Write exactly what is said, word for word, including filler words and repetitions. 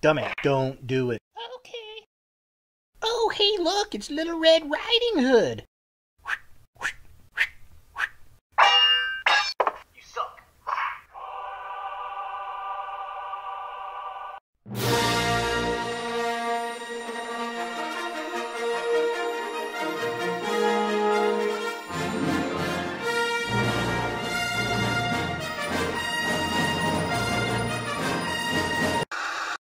Dumbass, don't do it. Okay. Oh, hey, look, it's Little Red Riding Hood.